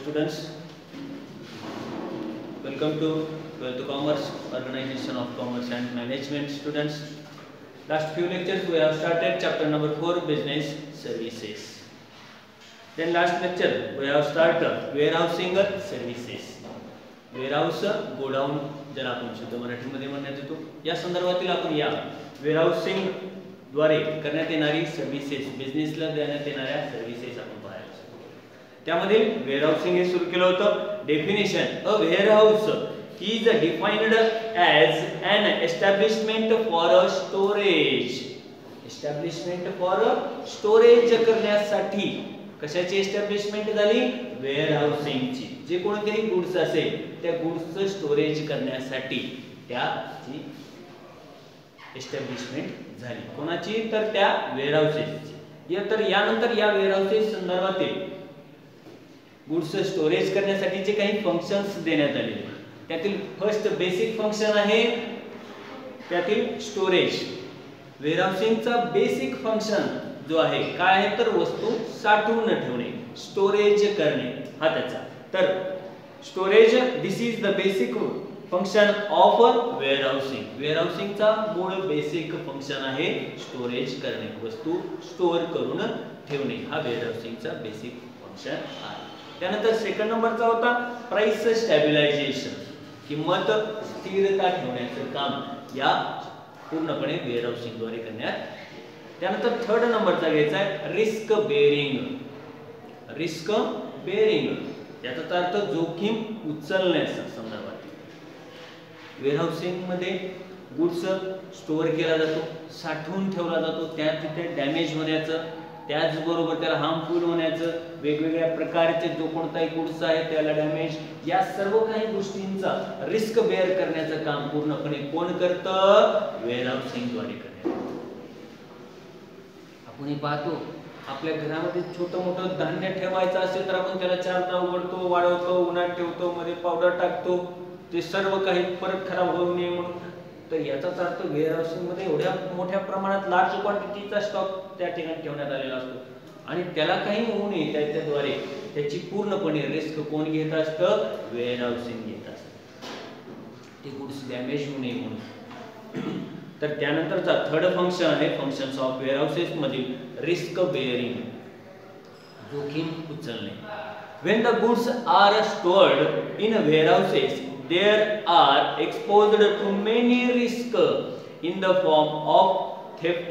students, welcome to 12th Commerce, Organization of Commerce and Management students. Last few lectures we have started chapter number 4, Business Services. Then last lecture we have started Warehousing Services. Warehouse, Godown ज्याला आपण शुद्ध मराठीमध्ये म्हणण्यात येतो. या संदर्भातील आपण या वेअरहाऊसिंग द्वारे करण्यात येणारी सर्व्हिसेस, बिझनेसला देण्यात येणाऱ्या सर्व्हिसेस आपण पाहायला. त्यामध्ये वेअरहाऊसिंग हे सुरू केलं होतं. Definition: a warehouse is defined as an establishment for storage. Establishment for storage करण्यासाठी कशाची एस्टॅब्लिशमेंट झाली? वेअरहाऊसिंगची. जे कोणतेही गुड्स असेल त्या गुड्सचं स्टोरेज करण्यासाठी त्याची एस्टॅब्लिशमेंट झाली. कोणाची? तर त्या वेअरहाऊसेसची. तर यानंतर या वेअरहाऊसेस संदर्भातील गुड्स स्टोरेज करण्यासाठीचे काही फंक्शन्स देण्यात आलेले. त्यातील फर्स्ट बेसिक फंक्शन आहे त्यातील स्टोरेज. वेअरहाऊसिंगचा बेसिक फंक्शन जो आहे काय आहे तर वस्तू साठवून ठेवणे, स्टोरेज करणे हा त्याचा. तर storage, this is the basic function of warehousing. वेअरहाऊसिंगचा मूळ बेसिक फंक्शन आहे स्टोरेज करणे, वस्तू स्टोअर करून ठेवणे. हा वेअरहाऊसिंगचा बेसिक फंक्शन आहे. त्यानंतर सेकंड नंबरचा होता प्राइस स्टॅबिलायझेशन, किंमत स्थिरता ठेवण्याचे काम या पूर्णपणे वेअरहाऊसिंग द्वारे करण्यात. त्यानंतर थर्ड नंबरचा घ्यायचा आहे रिस्क बेअरिंग. रिस्क बेअरिंग याचा अर्थ जोखीम उचलण्याचा संदर्भात. वेअरहाऊसिंग मध्ये गुड्स स्टोअर केला जातो, साठवून ठेवला जातो, त्या तिथे डॅमेज होण्याचं, त्याचबरोबर त्याला हार्मफुल होण्याचं, वेगवेगळ्या प्रकारचे जो कोणताही गुड्स आहे त्याला डॅमेज, या सर्व काही गोष्टींचा रिस्क बेअर करण्याचं काम पूर्णपणे कोण करतं? वेअरहाऊसिंग द्वारे करण्यात. आपण पाहतो आपल्या घरामध्ये छोटं मोठं धान्य ठेवायचं असेल तर आपण त्याला चारदा उघडतो, वाळवतो, उन्हात ठेवतो, मध्ये पावडर टाकतो, ते सर्व काही परत खराब होऊ नये म्हणून. तर याचाच अर्थ वेअरहाऊसिंग मध्ये एवढ्या मोठ्या प्रमाणात लार्ज क्वांटिटीचा स्टॉक त्या ठिकाणी ठेवण्यात आलेला असतो आणि त्याला काही होऊ नये त्याच्याद्वारे त्याची पूर्णपणे रिस्क कोण घेत असतं? वेअरहाऊसिंग घेत असतं, ते गुड्स डॅमेज होऊ नये म्हणून. तर त्यानंतरचा थर्ड फंक्शन आहे फंक्शन्स ऑफ वेअरहाऊसेस मधील रिस्क बेअरिंग, जोखीम उचलणे. When the goods are stored in warehouses there are exposed to many risks in the form of theft,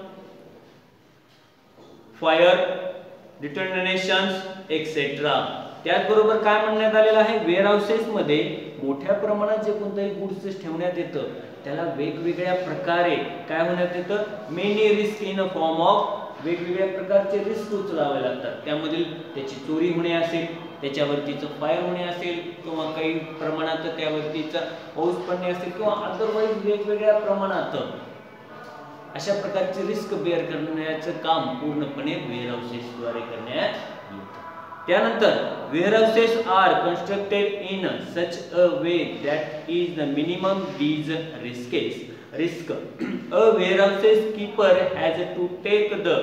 fire, deteriorations, etc. त्याचबरोबर काय म्हणण्यात आलेलं आहे? वेअरहाऊसेस मध्ये मोठ्या प्रमाणात जे कोणतेही गुड्स ठेवण्यात येतं त्याला वेगवेगळ्या प्रकारे काय होण्यात येतं? Many risk in a form of, वेगवेगळ्या प्रकारचे रिस्क उचलावे लागतात. त्यामधील त्याची चोरी होणे असेल, त्याच्यावरतीचं फायर होणे असेल, किंवा काही प्रमाणात त्यावरतीचा पाऊस पडणे असेल, किंवा अदरवाईज वेगवेगळ्या प्रमाणात अशा प्रकारचे रिस्क बेअर करण्याचं काम पूर्णपणे वेअरहाऊसेस द्वारे करण्यात येतं. त्यानंतर warehouses are constructed in such a way that is the minimum these risk. A warehouses keeper has to take the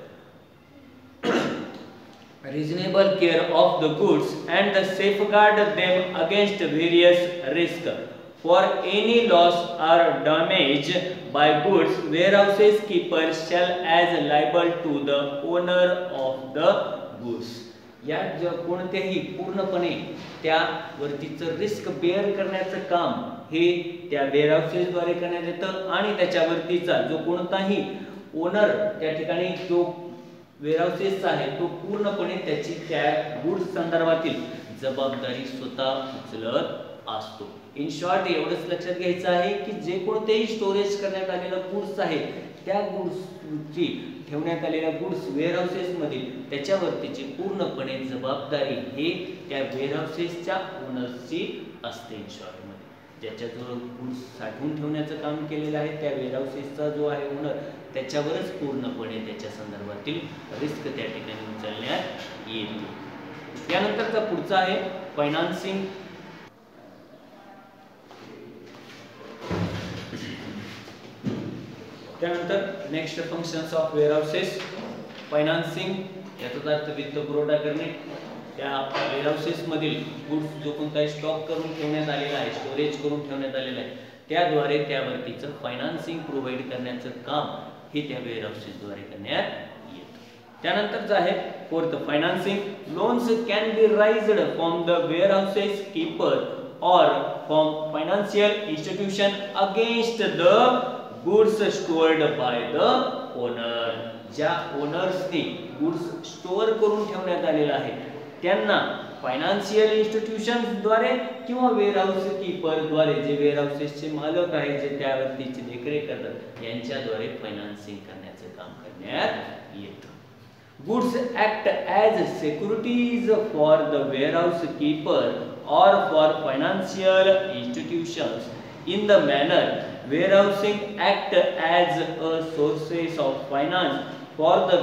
reasonable care of the goods and safeguard them against various risks. For any loss or damage by goods, warehouses keeper shall as liable to the owner of the goods. या कोणत्याही पूर्णपणे त्या वरतीचं risk bare करण्याचं काम हे त्या warehouses द्वारे करण्यात येतं आणि त्याच्यावरतीचा जो कोणताही ओनर त्या ठिकाणी जो वेअरहाऊसेस आहे तो पूर्णपणे त्याची त्या गुड्स संदर्भातील जबाबदारी स्वतः उचलत असतो. इन शॉर्ट एवढंच लक्षात घ्यायचं आहे की जे कोणतेही स्टोरेज करण्यात आलेलं गुड्स आहे त्या गुड्सची ठेवण्यात आलेल्या गुड्स वेअरहाऊसेस मधील त्याच्यावरतीची पूर्णपणे जबाबदारी हे त्या वेअरहाऊसेसच्या ओनर्सची असते. इन शॉर्ट मध्ये ज्याच्याजवळ गुड्स साठवून ठेवण्याचं काम केलेलं आहे त्या वेअरहाऊसेसचा जो आहे ओनर त्याच्यावरच पूर्णपणे त्याच्या संदर्भातील रिस्क त्या ठिकाणी उचलण्यात येते. त्यानंतरचा पुढचा आहे फायनान्सिंग. त्यानंतर next functions of warehouses, financing याचा अर्थ वित्त पुरवठा करणे, त्या वेअरहाऊसेस मधील गुड्स जो कोणताही स्टॉक करून ठेवण्यात आलेला आहे, स्टोरेज करून ठेवण्यात आलेला आहे, त्याद्वारे त्यावरतीचं फायनान्सिंग प्रोव्हाइड करण्याचं काम हे त्या वेअरहाऊसेसद्वारे करण्यात येतं. त्यानंतरचं आहे fourth, financing. Loans can be raised from the warehouses keeper or from financial institution against the goods stored by the owner. ज्या ओनर्सनी गुड्स स्टोअर करून ठेवण्यात आलेला आहे त्यांना फायनान्शियल इन्स्टिट्यूशन्स द्वारे किंवा वेअरहाऊस कीपर द्वारे, जे वेअरहाऊसेसचे मालक आहेत, जे त्यावरतीची देखरेख करतात, यांच्याद्वारे फायनान्सिंग करण्याचं काम करण्यात येतं. Goods act as securities for the warehouse keeper or for financial institutions in the manner warehousing act as a sources of finance for the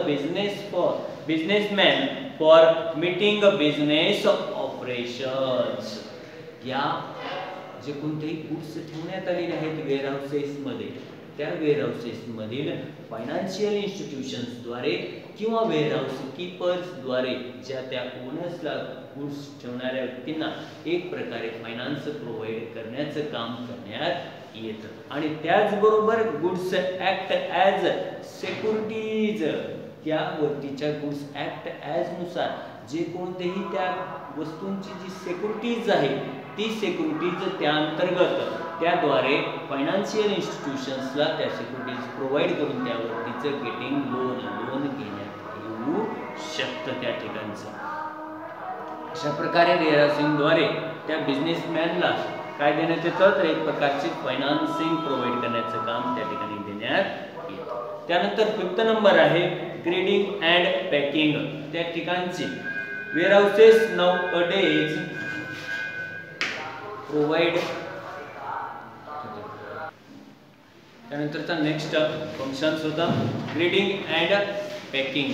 businessman for meeting business operations. या जे कोणतेही गुड्स ठेवण्यात आलेले आहेत वेअरहाऊसेस मध्ये, त्या warehouses मधील financial institutions द्वारे किंवा वेअरहाऊस कीपर्स द्वारे ज्या त्या ओनर्सला गुड्स ठेवणाऱ्या व्यक्तींना एक प्रकारे फायनान्स प्रोव्हाइड करण्याचं काम करण्यात येतं. आणि त्याचबरोबर गुड्स ऍक्ट ॲज सेक्युरिटीज, त्या वरतीच्या गुड्स ऍक्ट ॲज नुसार जे कोणतेही त्या वस्तूंची जी सेक्युरिटीज आहे ती सेक्युरिटीज त्या अंतर्गत त्याद्वारे फायनान्शियल इन्स्टिट्यूशन्सला त्या सेक्युरिटीज प्रोव्हाइड करून त्यावरतीचं गेटिंग लोन घेण्यात येऊ शकतं त्या ठिकाणचं. अशा प्रकारे वेअरहाऊसिंगद्वारे त्या बिझनेसमॅनला काय देण्यात येतं, तर एक प्रकारचे फायनान्सिंग प्रोव्हाइड करण्याचं काम त्या ठिकाणी देण्यात येतं. त्यानंतर फिफ्थ नंबर आहे ग्रेडिंग अँड पॅकिंग. त्या ठिकाणची वेअरहाऊसेस नाउअडेज प्रोव्हाइड. त्यानंतरचा नेक्स्ट फंक्शन्स होता ग्रेडिंग अँड पॅकिंग.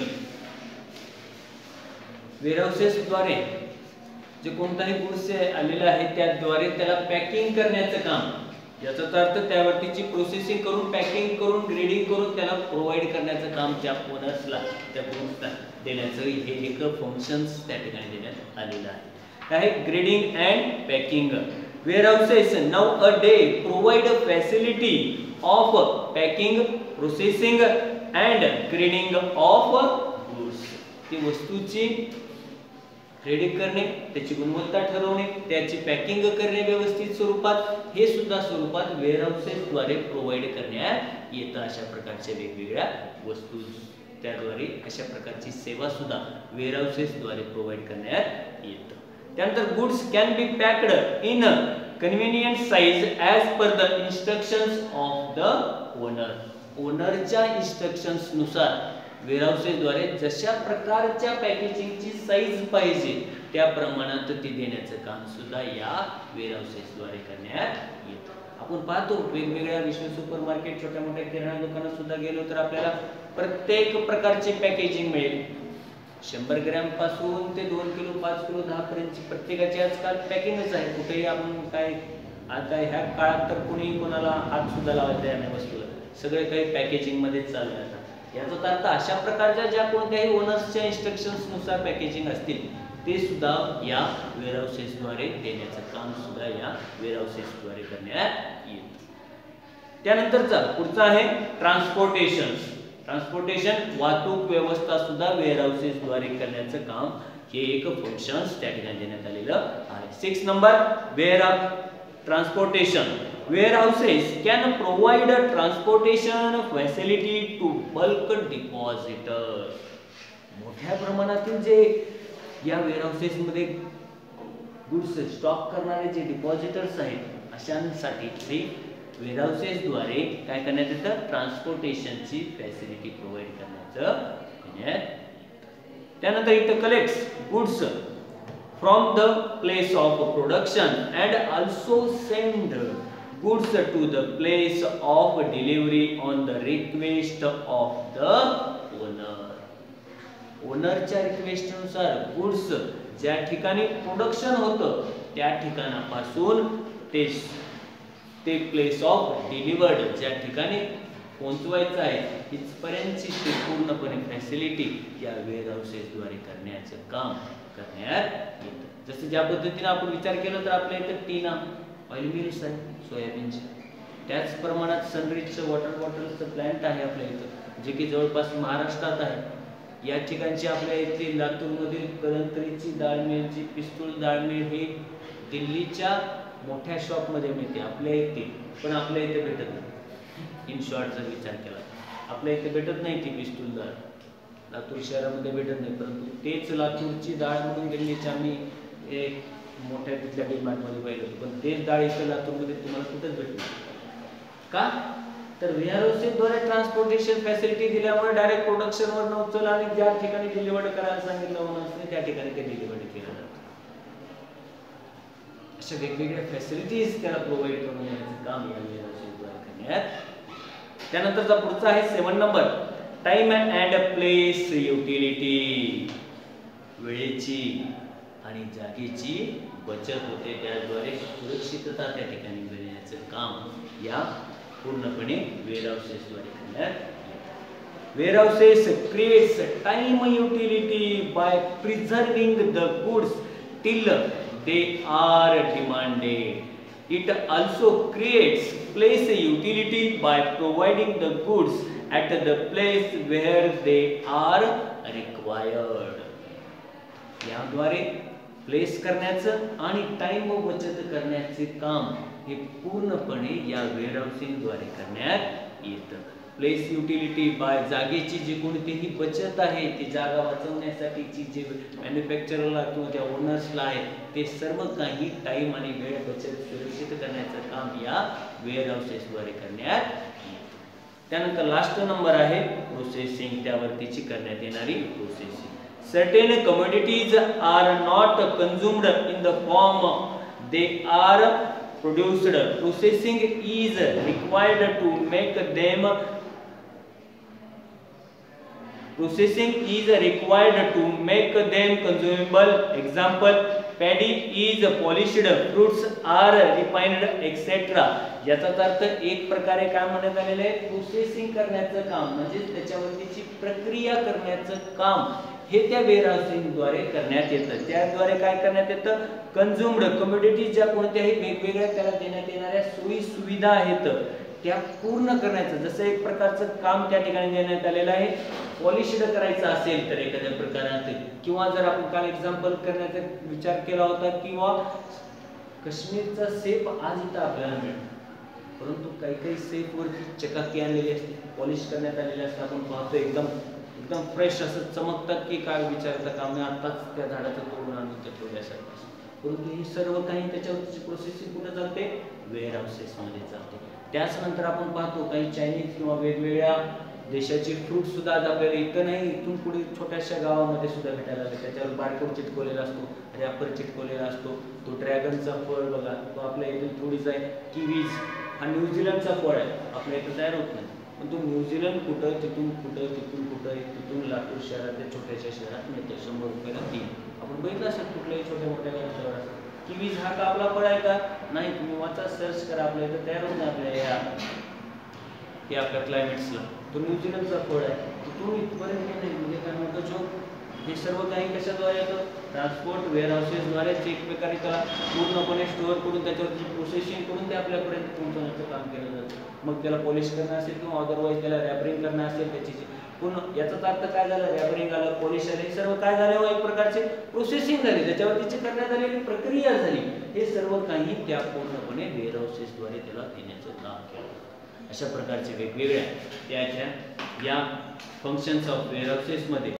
वेअरहाऊसेस द्वारे जे कोणताही गुड्स आलेला आहे त्याद्वारे त्याला पॅकिंग करण्याचं काम, याचा अर्थ त्यावरतीची प्रोसेसिंग करून पॅकिंग करून ग्रेडिंग करून त्याला प्रोव्हाइड करण्याचं काम त्या ओनर्सला, त्या गुड्सला देण्याचं हे एक फंक्शन्स त्या ठिकाणी देण्यात आलेलं आहे. Grading and packing. Warehouses nowadays provide a facility of packing, processing and grading of goods. ती वस्तूची ग्रेडिंग करणे, त्याची गुणवत्ता ठरवणे, त्याची पॅकिंग करणे व्यवस्थित स्वरूपात, हे सुद्धा स्वरूपात वेअरहाऊसेस द्वारे प्रोव्हाइड करण्यात येतं. अशा प्रकारच्या वेगवेगळ्या वस्तू त्याद्वारे अशा प्रकारची सेवा सुद्धा वेअरहाऊसेस द्वारे प्रोव्हाइड करण्यात येतं. त्यानंतर goods can be packed in convenient size as per the instructions of the owner. ओनरच्या इन्स्ट्रक्शन्स नुसार वेअरहाऊसेस द्वारे जशा प्रकारच्या पॅकेजिंगची साईज पाहिजे त्या प्रमाणात ती देण्याचं काम सुद्धा या वेअरहाऊसेस द्वारे करण्यात येतं. आपण पाहतो वेगवेगळ्या विश्व सुपर मार्केट, छोट्या मोठ्या किराणा दुकानात सुद्धा गेलो तर आपल्याला प्रत्येक प्रकारचे पॅकेजिंग मिळेल. 100 ग्रॅम पासून ते 2 किलो 5 किलो 10 पर्यंतची प्रत्येकाची आजकाल पॅकिंगच आहे. कुठेही आपण काय आता ह्या काळात तर कुणी कोणाला हात सुद्धा लावायला तयार नाही वस्तूला, सगळे काही पॅकेजिंग मध्ये चालू आहे. याचा अर्थ अशा प्रकारच्या ज्या कोणत्याही ओनर्सच्या इन्स्ट्रक्शन्स नुसार पॅकेजिंग असतील ते सुद्धा या वेअरहाऊसेस द्वारे देण्याचं काम सुद्धा या वेअरहाऊसेस द्वारे करण्यात येतं. त्यानंतरचा पुढचा आहे ट्रान्सपोर्टेशन. ट्रान्सपोर्टेशन वाहतूक व्यवस्था सुद्धा वेअरहाऊसेस द्वारे करण्याचं काम हे एक फंक्शन्स त्या ठिकाणी देण्यात आलेलं आहे. 6 number transportation. Warehouses can provide a transportation facility to bulk depositors. मोठ्या प्रमाणातील जे या वेअरहाऊसेस मध्ये गुड्स स्टॉक करणारे जे डिपॉझिटर्स आहेत अशांसाठी ते वेअरहाऊसेस द्वारे काय करण्यात येतं, ट्रान्सपोर्टेशनची फॅसिलिटी प्रोव्हाइड करण्याचं. त्यानंतर it collects goods from the place of production and also send goods to the place of delivery on the request of the owner. ओनरच्या रिक्वेस्ट नुसार गुड्स ज्या ठिकाणी प्रोडक्शन होतं त्या ठिकाणापासून ते प्लेस ऑफ डिलिव्हर्ड ज्या ठिकाणी पोहोचवायचं आहे इथपर्यंतची ते पूर्णपणे फॅसिलिटी या वेअर हाऊसेसद्वारे करण्याचं काम करण्यात येतं. जसं ज्या पद्धतीने आपण विचार केला तर आपल्या इथं टीना ऑइल मिल्स आहे सोयाबीनचे, त्याच प्रमाणात सनरिचचं वॉटर बॉटलचं प्लॅन्ट आहे आपल्या इथं जे की जवळपास महाराष्ट्रात आहे. या ठिकाणची आपल्या इथे लातूरमधील करंतरीची डाळ मिलची पिस्तूल डाळ मिल ही दिल्लीच्या मोठ्या शॉपमध्ये मिळते आपल्या इथे, पण आपल्या इथे भेटत नाही. इन शॉर्ट जर विचार केला आपल्या इथे भेटत नाही ती पिस्तूल डाळ, लातूर शहरामध्ये भेटत नाही, परंतु तेच लातूरची डाळ म्हणून दिल्लीच्या आम्ही एक मोठ्या तिथल्या डिमार्टमध्ये पाहिलं होतं, पण तेच डाळ इथं लातूरमध्ये तुम्हाला कुठंच भेटणार का? तर वेअरहाऊसेसद्वारे ट्रान्सपोर्टेशन फॅसिलिटी दिल्यामुळे डायरेक्ट प्रोडक्शनवर उचल आणि ज्या ठिकाणी डिलिव्हर्ड करायला सांगितलं म्हणून त्या ठिकाणी ते डिलिव्हर्ड केलं जातं. अशा वेगवेगळ्या फॅसिलिटीज त्याला प्रोव्हाइड करून देण्याचं काम या वेअरहाऊसेसद्वारे करण्यात. त्यानंतरचा पुढचा आहे 7 number time and place utility. वेळेची आणि जागेची बचत होते, त्याद्वारे सुरक्षितता त्या ठिकाणी मिळण्याचं काम या पूर्णपणे वेअरहाऊसेसद्वारे करण्यात येते. Warehouses creates time utility by preserving the goods till they are demanded. It also creates place utility by providing the goods at the place where they are required. याद्वारे प्लेस करण्याचं आणि टाइम बचत करण्याचे काम हे पूर्णपणे या वेअरहाऊसिंगद्वारे करण्यात येतं. प्लेस युटिलिटी बाय जागेची जी कोणतीही बचत आहे ती जागा वाचवण्यासाठीची जे मॅन्युफॅक्चररला किंवा त्या ओनर्सला आहे ते सर्व काही टाइम आणि वेळ बचत सुरक्षित करण्याचं काम या वेअरहाऊसेसद्वारे करण्यात येतं. त्यानंतर लास्ट नंबर आहे प्रोसेसिंग, त्यावरतीची करण्यात येणारी processing. Certain commodities are not consumed in the form they are produced. Processing is required to make them consumable. Example, paddy is polished, fruits are refined, etc. याचा अर्थ एक प्रकारे काय म्हणण्यात आलेलं आहे, प्रोसेसिंग करण्याचं काम म्हणजे त्याच्यावरतीची प्रक्रिया करण्याचं काम हे त्या वेअरहाऊसिंगद्वारे करण्यात येतं. त्याद्वारे काय करण्यात येतं, कन्झ्युम्ड कमोडिटीज ज्या कोणत्याही वेगवेगळ्या त्याला देण्यात येणाऱ्या सोयी सुविधा आहेत त्या पूर्ण करण्याचं. जसं एक प्रकारचं काम त्या ठिकाणी देण्यात आलेलं आहे, पॉलिश्ड करायचं असेल तर एखाद्या प्रकारात, किंवा जर आपण काल एक्झाम्पल करण्याचा विचार केला होता किंवा काश्मीरचा सेफ आज इथं आपल्याला मिळतो, परंतु काही काही सेफ वरती चकाकी आणलेली असते, पॉलिश करण्यात आलेली असते, आपण पाहतो एकदम फ्रेश असं चमकतात की काय विचारता काम नाही, आताच त्या झाडाचं तोडून आणून ते ठेवल्यासारखं. परंतु हे सर्व काही त्याच्यावरची प्रोसेसिंग कुठे चालते, वेअरहाऊसेसमध्ये चालते. त्याचनंतर आपण पाहतो काही चायनीज किंवा वेगवेगळ्या देशाचे फ्रूट सुद्धा आज आपल्याला इथं नाही, इथून पुढे छोट्याशा गावामध्ये सुद्धा भेटायला लागले. त्याच्यावर बारकोड चिटकवलेला असतो, रॅपर चिटकवलेला असतो. तो ड्रॅगनचा फळ बघा, तो आपल्या इथून थोडीच आहे. किवीज हा न्यूझीलंडचा फळ आहे, आपल्या इथं तयार होत नाही, पण तो न्यूझीलंड कुठं तिथून कुठं तिथून कुठं तिथून लातूर शहरात छोट्याशा शहरात मिळतं 100 रुपयाला 3. आपण बघितलं असेल कुठल्याही छोट्या मोठ्या शहरात. किवीज हा का आपला फळ आहे का, नाही, तुम्ही वाचा सर्च करा, आपल्या इथं तयार होत नाही आपल्या या आपल्या क्लायमेट्सला. तो न्यूझीलंडचा फळ आहे, तिथून इथपर्यंत नाही. म्हणजे काय म्हणतो जो हे सर्व काही कशाद्वारे येतं, ट्रान्सपोर्ट वेअरहाऊसेसद्वारेच एक प्रकारे त्याला पूर्णपणे स्टोअर करून त्याच्यावरची प्रोसेसिंग करून ते आपल्यापर्यंत पोहोचवण्याचं काम केलं जातं. मग त्याला पॉलिश करणं असेल किंवा अदरवाईज त्याला रॅपरिंग करणं असेल त्याची पुन्हा याचा अर्थ काय झालं, रॅपरिंग आलं, पॉलिश आले, सर्व काय झालं, एक प्रकारचे प्रोसेसिंग झाली, त्याच्यावरतीची करण्यात आलेली प्रक्रिया झाली. हे सर्व काही त्या पूर्णपणे वेअरहाऊसेसद्वारे त्याला देण्याचं काम केलं. अशा प्रकारचे वेगवेगळ्या त्याच्या या फंक्शन्स ऑफ वेअरहाऊसेसमध्ये